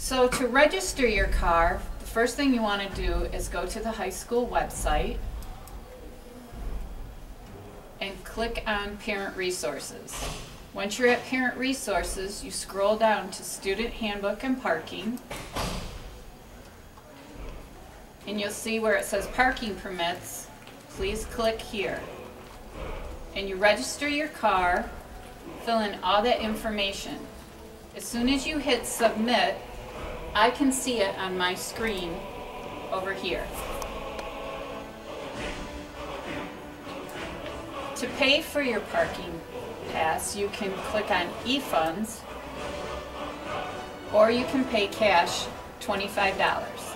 So to register your car, the first thing you want to do is go to the high school website and click on Parent Resources. Once you're at Parent Resources, you scroll down to Student Handbook and Parking, and you'll see where it says Parking Permits. Please click here. And you register your car, fill in all that information. As soon as you hit Submit, I can see it on my screen over here. To pay for your parking pass, you can click on eFunds, or you can pay cash $25.